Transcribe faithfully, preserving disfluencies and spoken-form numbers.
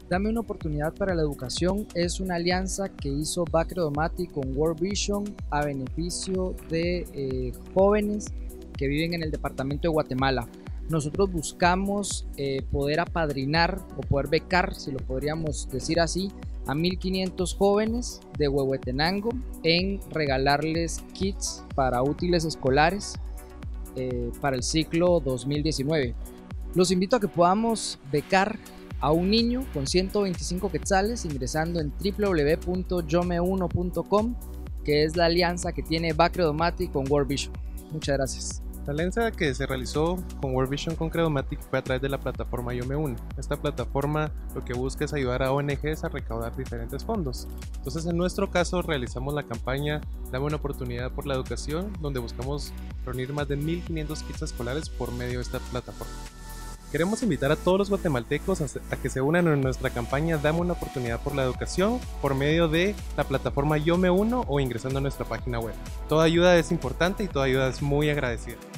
Dame una oportunidad para la educación es una alianza que hizo Bacredomati con World Vision a beneficio de eh, jóvenes que viven en el departamento de Guatemala. Nosotros buscamos eh, poder apadrinar o poder becar, si lo podríamos decir así, a mil quinientos jóvenes de Huehuetenango en regalarles kits para útiles escolares eh, para el ciclo dos mil diecinueve. Los invito a que podamos becar a un niño con ciento veinticinco quetzales ingresando en w w w punto yo me uno punto com, que es la alianza que tiene Bacredomati con World Vision. Muchas gracias. La alianza que se realizó con World Vision con Credomatic fue a través de la plataforma Yo Me Uno. Esta plataforma lo que busca es ayudar a O N Ges a recaudar diferentes fondos. Entonces, en nuestro caso realizamos la campaña Dame una oportunidad por la educación, donde buscamos reunir más de mil quinientos kits escolares por medio de esta plataforma. Queremos invitar a todos los guatemaltecos a que se unan en nuestra campaña Dame una oportunidad por la educación por medio de la plataforma Yo Me Uno o ingresando a nuestra página web. Toda ayuda es importante y toda ayuda es muy agradecida.